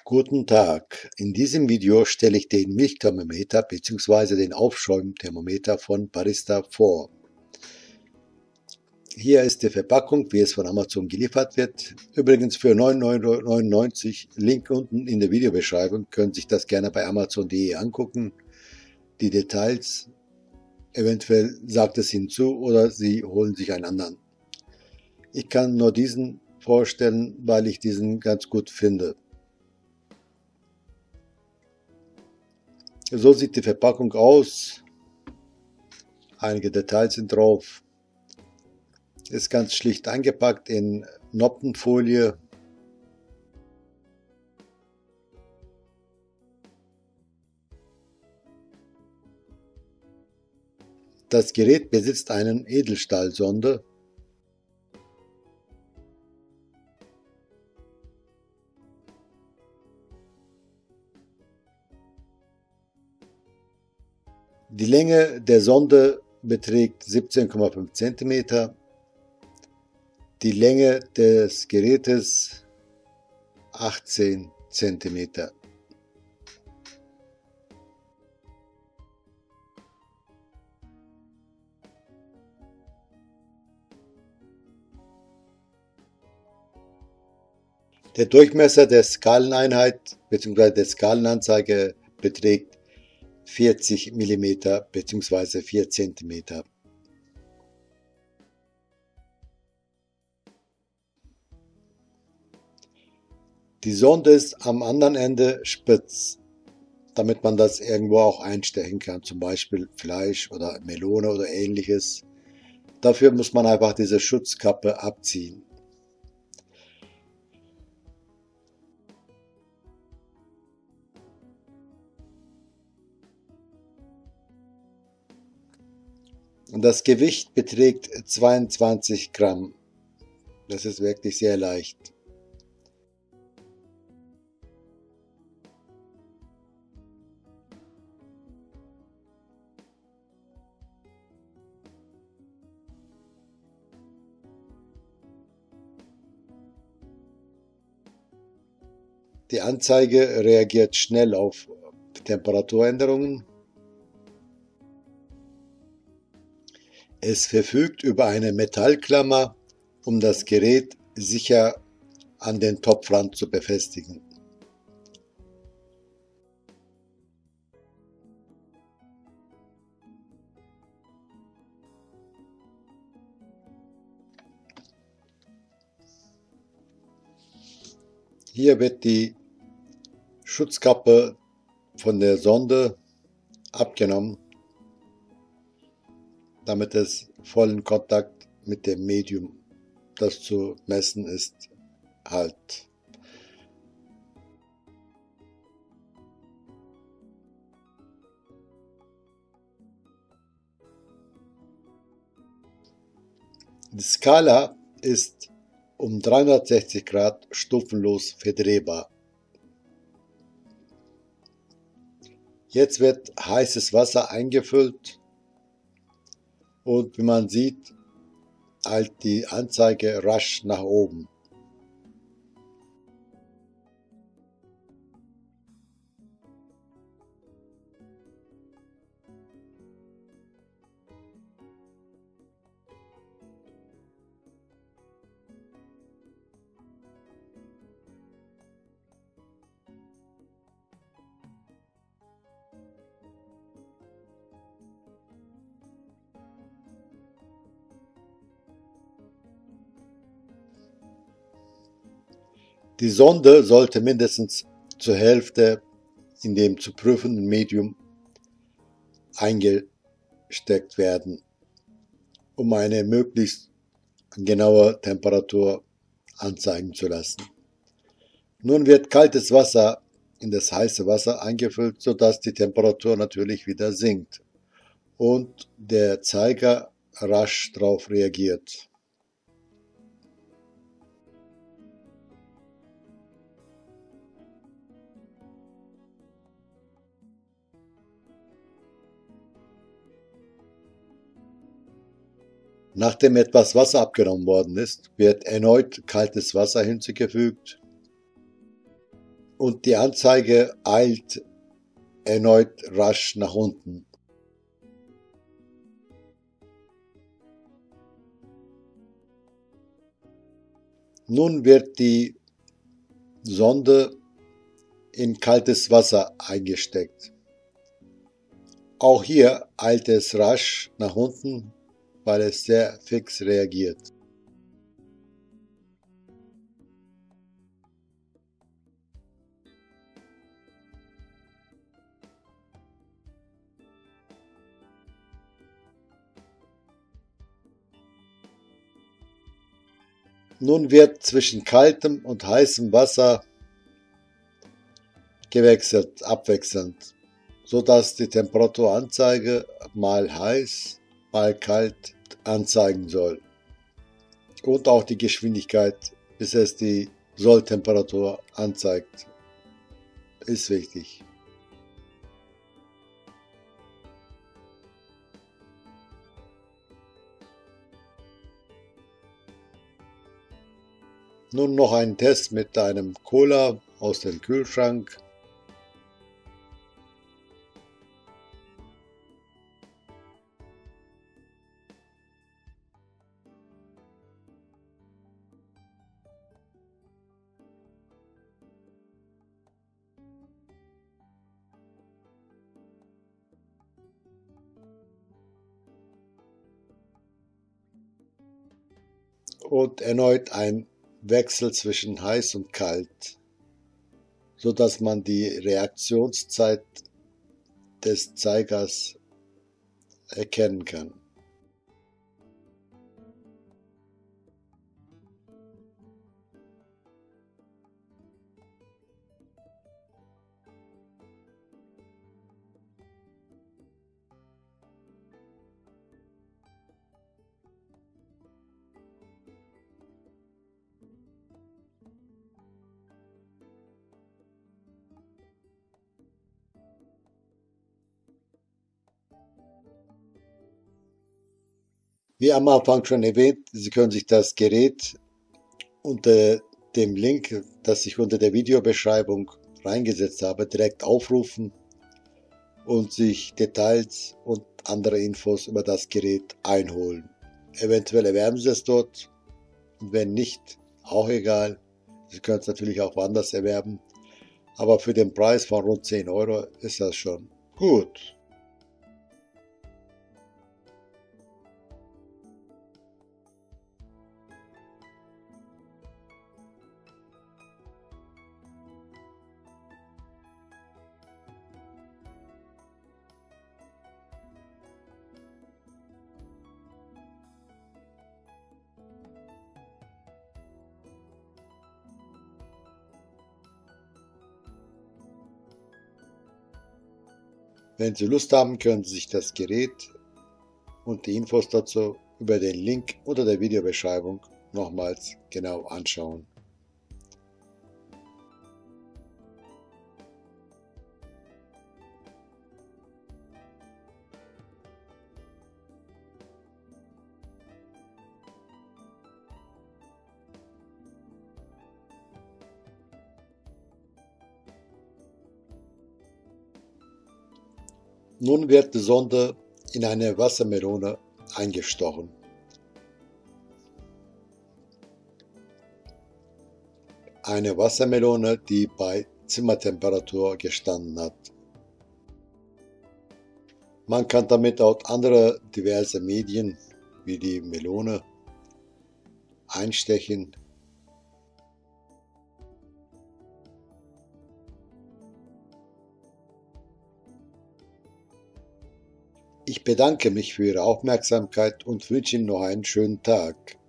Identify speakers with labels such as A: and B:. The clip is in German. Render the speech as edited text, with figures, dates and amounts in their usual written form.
A: Guten Tag. In diesem Video stelle ich den Milchthermometer bzw. den Aufschäumthermometer von Barista vor. Hier ist die Verpackung, wie es von Amazon geliefert wird. Übrigens für 9,99 €. Link unten in der Videobeschreibung. Können Sie sich das gerne bei Amazon.de angucken. Die Details, eventuell sagt es Ihnen zu oder Sie holen sich einen anderen. Ich kann nur diesen vorstellen, weil ich diesen ganz gut finde. So sieht die Verpackung aus. Einige Details sind drauf. Ist ganz schlicht eingepackt in Noppenfolie. Das Gerät besitzt einen Edelstahlsonde. Die Länge der Sonde beträgt 17,5 cm. Die Länge des Gerätes 18 cm. Der Durchmesser der Skaleneinheit bzw. der Skalenanzeige beträgt 40 mm bzw. 4 cm. Die Sonde ist am anderen Ende spitz, damit man das irgendwo auch einstechen kann, zum Beispiel Fleisch oder Melone oder ähnliches. Dafür muss man einfach diese Schutzkappe abziehen. Und das Gewicht beträgt 22 Gramm. Das ist wirklich sehr leicht. Die Anzeige reagiert schnell auf Temperaturänderungen. Es verfügt über eine Metallklammer, um das Gerät sicher an den Topfrand zu befestigen. Hier wird die Schutzkappe von der Sonde abgenommen, damit es vollen Kontakt mit dem Medium, das zu messen ist, hat. Die Skala ist um 360 Grad stufenlos verdrehbar. Jetzt wird heißes Wasser eingefüllt und wie man sieht, eilt die Anzeige rasch nach oben. Die Sonde sollte mindestens zur Hälfte in dem zu prüfenden Medium eingesteckt werden, um eine möglichst genaue Temperatur anzeigen zu lassen. Nun wird kaltes Wasser in das heiße Wasser eingefüllt, sodass die Temperatur natürlich wieder sinkt und der Zeiger rasch darauf reagiert. Nachdem etwas Wasser abgenommen worden ist, wird erneut kaltes Wasser hinzugefügt. und die Anzeige eilt erneut rasch nach unten. Nun wird die Sonde in kaltes Wasser eingesteckt. Auch hier eilt es rasch nach unten, weil es sehr fix reagiert. Nun wird zwischen kaltem und heißem Wasser gewechselt, abwechselnd, so dass die Temperaturanzeige mal heiß, mal kalt anzeigen soll. Und auch die Geschwindigkeit, bis es die Solltemperatur anzeigt, ist wichtig. Nun noch ein Test mit einem Cola aus dem Kühlschrank. Und erneut ein Wechsel zwischen heiß und kalt, so dass man die Reaktionszeit des Zeigers erkennen kann. Wie am Anfang schon erwähnt, Sie können sich das Gerät unter dem Link, das ich unter der Videobeschreibung reingesetzt habe, direkt aufrufen und sich Details und andere Infos über das Gerät einholen. Eventuell erwerben Sie es dort und wenn nicht, auch egal. Sie können es natürlich auch woanders erwerben, aber für den Preis von rund 10 Euro ist das schon gut. Wenn Sie Lust haben, können Sie sich das Gerät und die Infos dazu über den Link unter der Videobeschreibung nochmals genau anschauen. Nun wird die Sonde in eine Wassermelone eingestochen. Eine Wassermelone, die bei Zimmertemperatur gestanden hat. Man kann damit auch andere diverse Medien wie die Melone einstechen. Ich bedanke mich für Ihre Aufmerksamkeit und wünsche Ihnen noch einen schönen Tag.